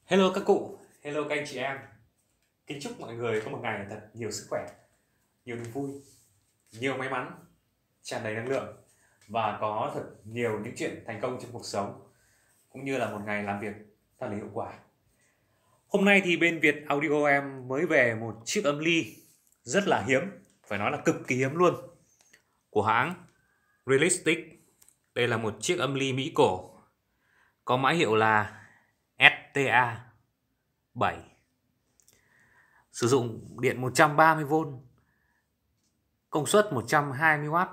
Hello các cụ, hello các anh chị em. Kính chúc mọi người có một ngày thật nhiều sức khỏe, nhiều niềm vui, nhiều may mắn, tràn đầy năng lượng và có thật nhiều những chuyện thành công trong cuộc sống, cũng như là một ngày làm việc thật là hiệu quả. Hôm nay thì bên Việt Audio em mới về một chiếc âm ly rất là hiếm, phải nói là cực kỳ hiếm luôn, của hãng Realistic. Đây là một chiếc âm ly Mỹ cổ, có mã hiệu là STA 7. Sử dụng điện 130V, công suất 120W,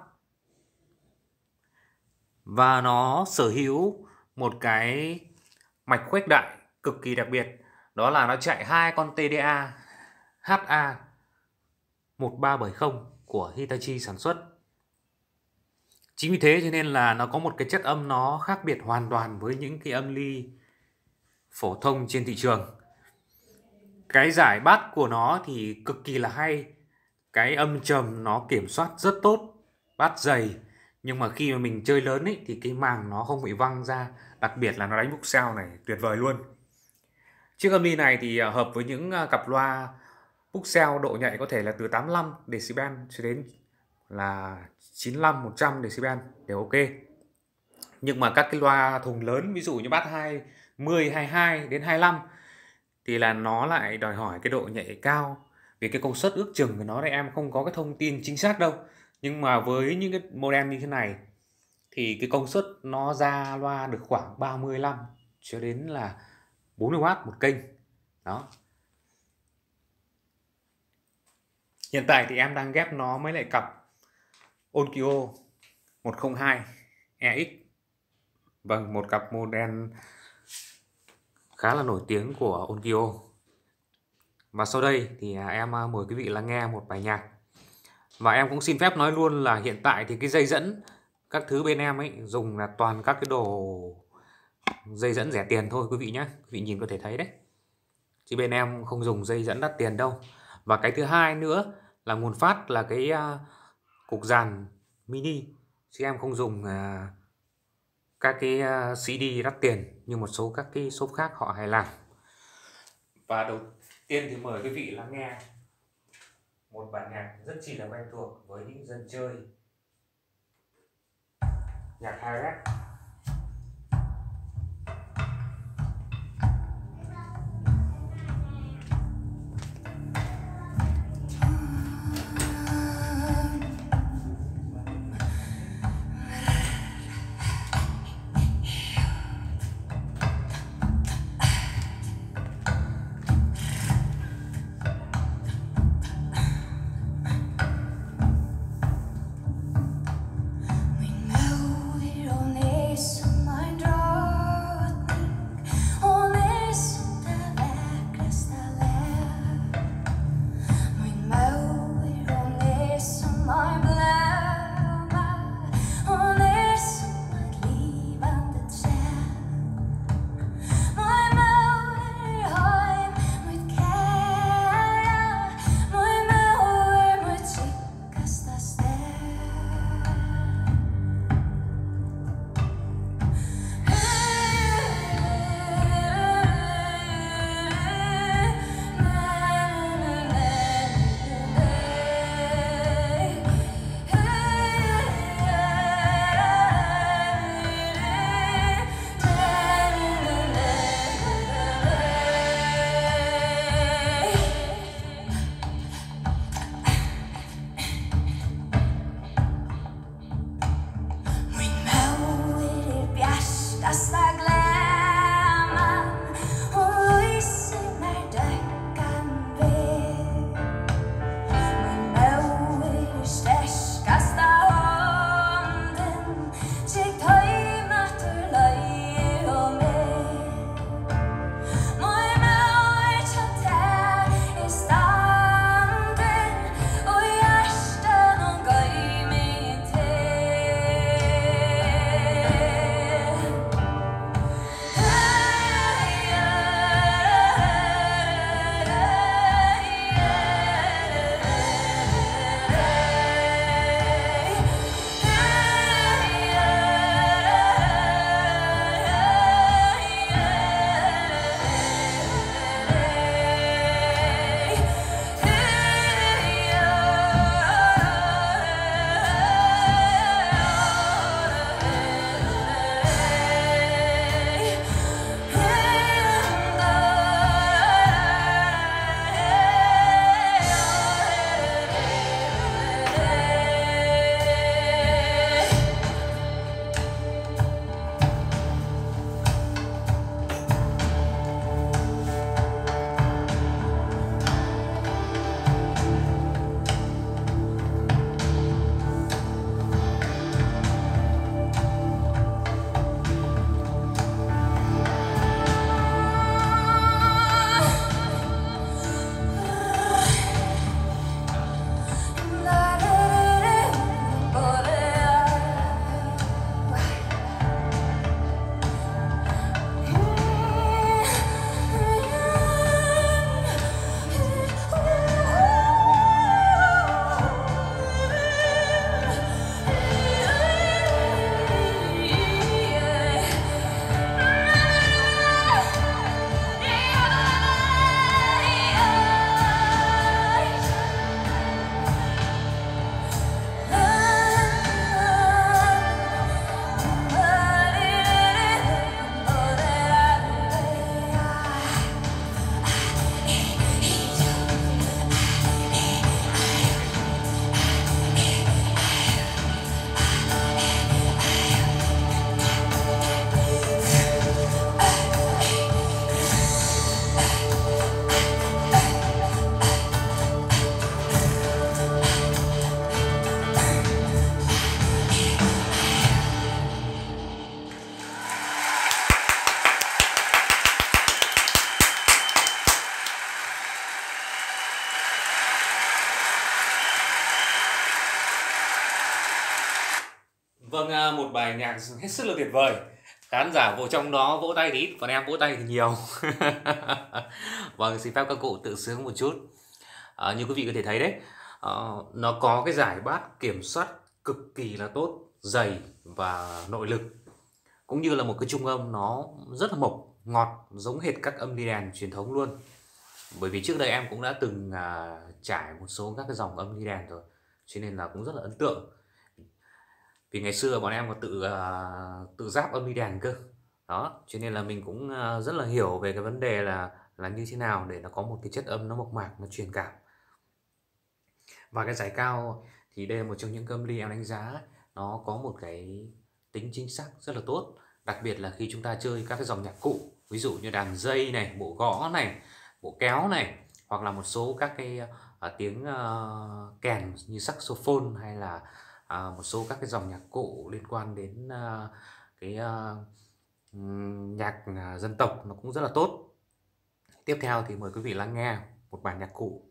và nó sở hữu một cái mạch khuếch đại cực kỳ đặc biệt, đó là nó chạy hai con TDA HA1370 của Hitachi sản xuất. Chính vì thế cho nên là nó có một cái chất âm nó khác biệt hoàn toàn với những cái âm ly phổ thông trên thị trường. Cái giải bass của nó thì cực kỳ là hay, cái âm trầm nó kiểm soát rất tốt, bass dày, nhưng mà khi mà mình chơi lớn ấy thì cái màng nó không bị văng ra, đặc biệt là nó đánh Voxel này tuyệt vời luôn. Chiếc âm ly này thì hợp với những cặp loa Voxel độ nhạy có thể là từ 85 decibel cho đến là 95 100 decibel đều ok. Nhưng mà các cái loa thùng lớn, ví dụ như bass 20, 22 đến 25 thì là nó lại đòi hỏi cái độ nhạy cao. Vì cái công suất ước chừng của nó thì em không có cái thông tin chính xác đâu. Nhưng mà với những cái model như thế này thì cái công suất nó ra loa được khoảng 35 cho đến là 40W một kênh. Đó. Hiện tại thì em đang ghép nó với lại cặp Onkyo 102 EX. Vâng, một cặp model khá là nổi tiếng của Onkyo. Và sau đây thì em mời quý vị lắng nghe một bài nhạc. Và em cũng xin phép nói luôn là hiện tại thì cái dây dẫn các thứ bên em ấy dùng là toàn các cái đồ dây dẫn rẻ tiền thôi quý vị nhé. Quý vị nhìn có thể thấy đấy. Chứ bên em không dùng dây dẫn đắt tiền đâu. Và cái thứ hai nữa là nguồn phát là cái cục dàn mini. Chứ em không dùng các cái CD đắt tiền như một số các cái shop khác họ hay làm. Và đầu tiên thì mời quý vị lắng nghe một bản nhạc rất chỉ là quen thuộc với những dân chơi nhạc high rap. We know it only bài nhạc hết sức là tuyệt vời. Khán giả vô trong đó vỗ tay thì ít, còn em vỗ tay thì nhiều. Vâng, xin phép các cụ tự sướng một chút. Như quý vị có thể thấy đấy, nó có cái giải bát kiểm soát cực kỳ là tốt, dày và nội lực, cũng như là một cái trung âm nó rất là mộc ngọt, giống hệt các âm ly đàn truyền thống luôn. Bởi vì trước đây em cũng đã từng trải một số các cái dòng âm ly đàn rồi, cho nên là cũng rất là ấn tượng. Vì ngày xưa bọn em còn tự ráp âm ly đàn cơ. Đó, cho nên là mình cũng rất là hiểu về cái vấn đề là như thế nào để nó có một cái chất âm nó mộc mạc, nó truyền cảm. Và cái giải cao thì đây là một trong những cái âm ly em đánh giá nó có một cái tính chính xác rất là tốt, đặc biệt là khi chúng ta chơi các cái dòng nhạc cụ, ví dụ như đàn dây này, bộ gõ này, bộ kéo này, hoặc là một số các cái tiếng kèn như saxophone, hay là một số các cái dòng nhạc cụ liên quan đến cái nhạc dân tộc, nó cũng rất là tốt. Tiếp theo thì mời quý vị lắng nghe một bản nhạc cụ.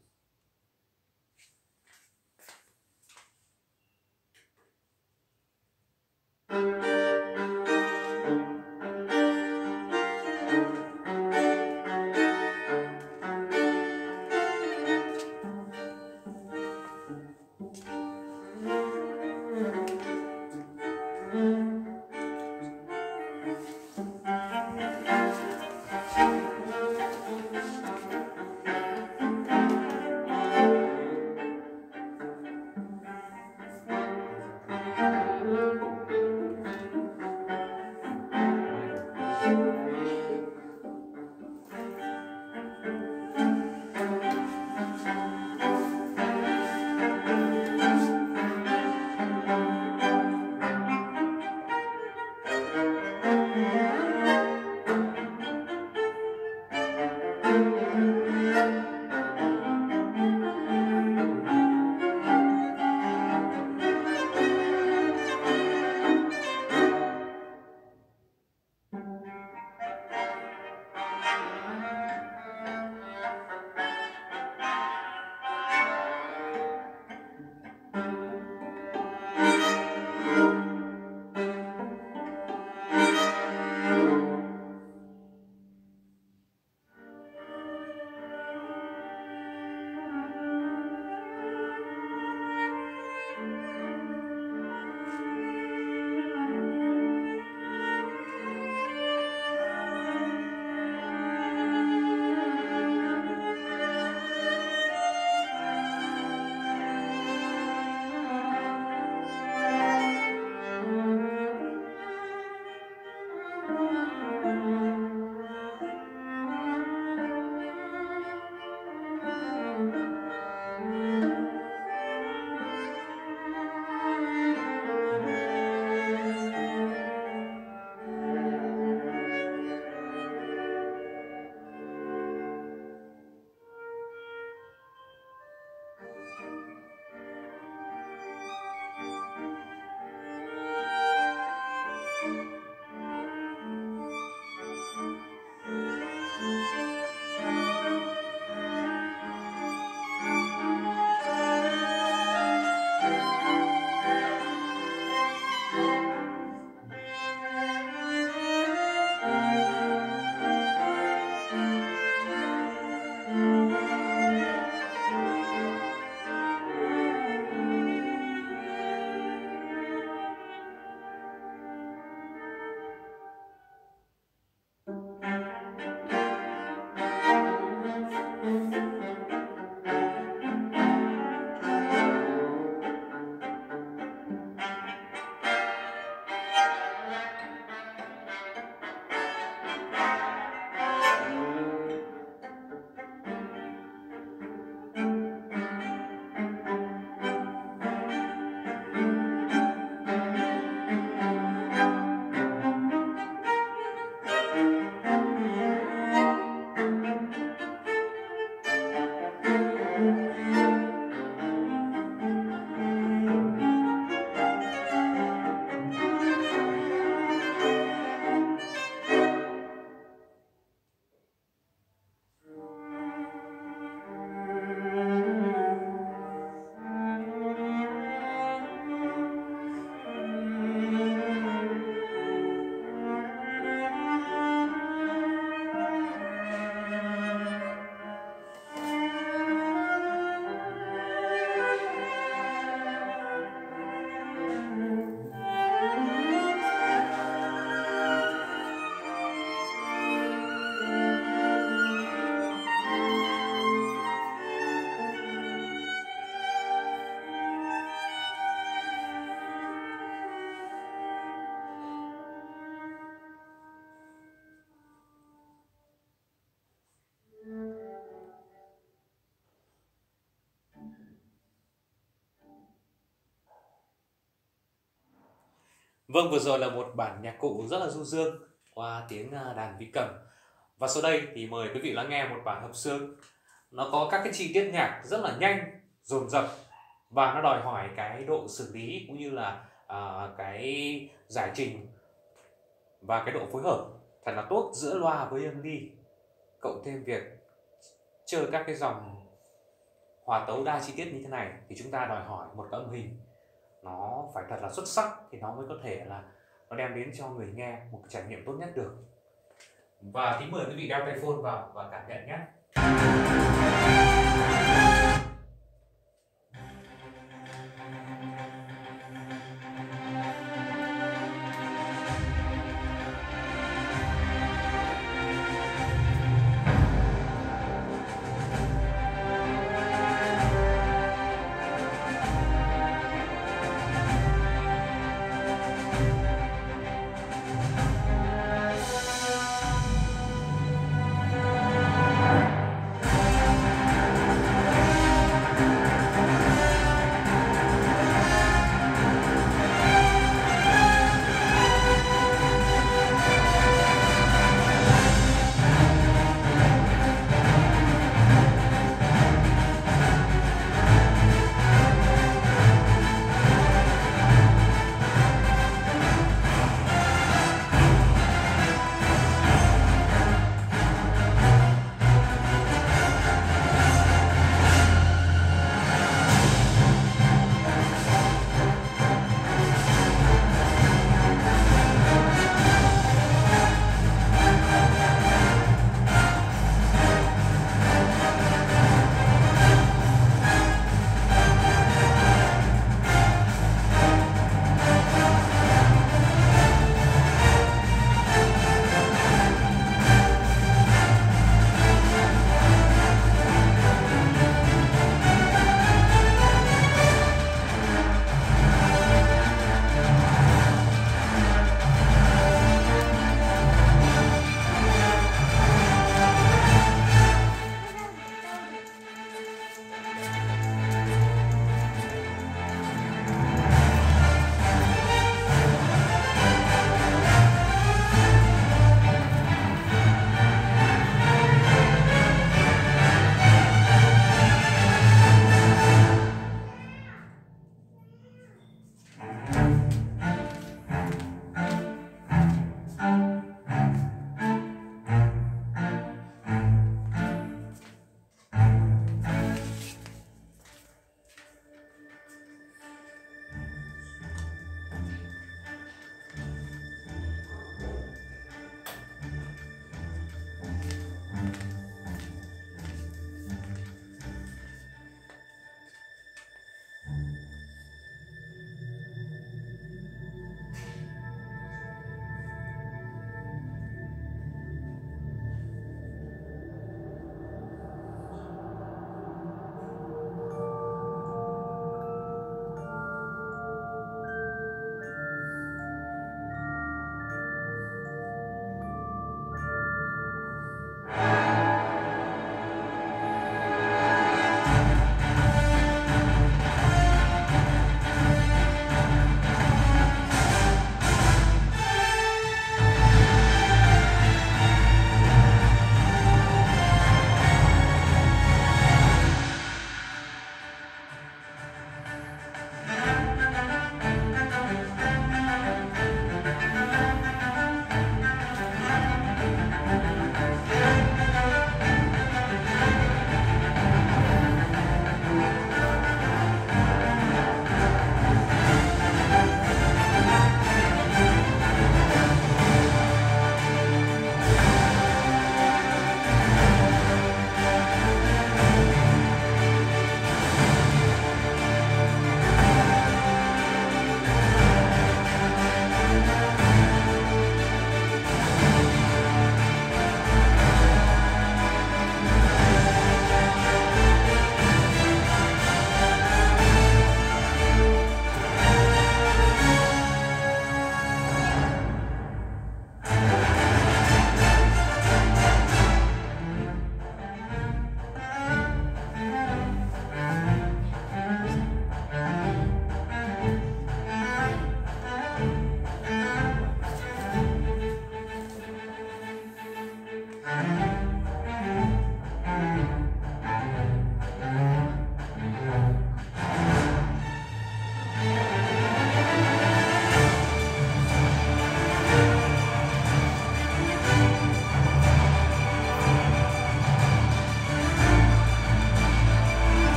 Vâng, vừa rồi là một bản nhạc cụ rất là du dương qua tiếng đàn vi cầm. Và sau đây thì mời quý vị lắng nghe một bản hợp xướng. Nó có các cái chi tiết nhạc rất là nhanh, dồn dập và nó đòi hỏi cái độ xử lý cũng như là cái giải trình và cái độ phối hợp thật là tốt giữa loa với âm ly, cộng thêm việc chơi các cái dòng hòa tấu đa chi tiết như thế này thì chúng ta đòi hỏi một cái âm hình nó phải thật là xuất sắc thì nó mới có thể là nó đem đến cho người nghe một cái trải nghiệm tốt nhất được. Và kính mời quý vị đeo tai phone vào và cảm nhận nhé.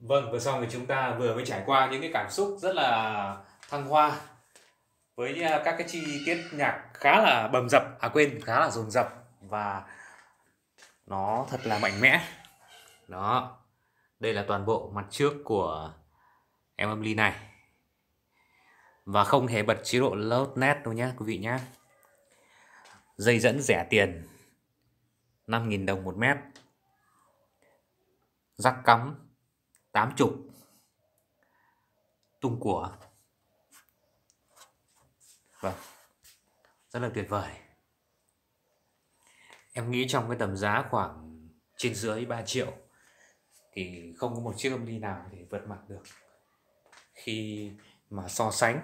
Vâng, vừa xong thì chúng ta vừa mới trải qua những cái cảm xúc rất là thăng hoa với các cái chi tiết nhạc khá là bầm dập, khá là dồn dập và nó thật là mạnh mẽ. Đó, đây là toàn bộ mặt trước của em âm ly này. Và không hề bật chế độ loudness đâu nhé quý vị nhé. Dây dẫn rẻ tiền 5.000 đồng một mét. Jack cắm 80. Tung của. Vâng, rất là tuyệt vời. Em nghĩ trong cái tầm giá khoảng trên dưới 3 triệu thì không có một chiếc âm ly nào để vượt mặt được khi mà so sánh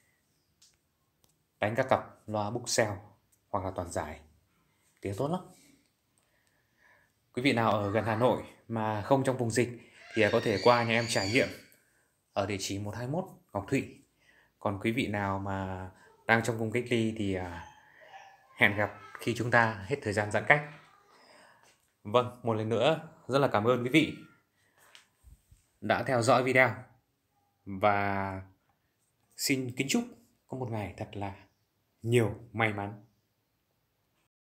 đánh các cặp loa Buxell hoặc là toàn giải. Tiếng tốt lắm. Quý vị nào ở gần Hà Nội mà không trong vùng dịch thì có thể qua nhà em trải nghiệm ở địa chỉ 121 Ngọc Thụy. Còn quý vị nào mà đang trong vùng cách ly thì hẹn gặp khi chúng ta hết thời gian giãn cách. Vâng, một lần nữa rất là cảm ơn quý vị đã theo dõi video và xin kính chúc có một ngày thật là nhiều may mắn.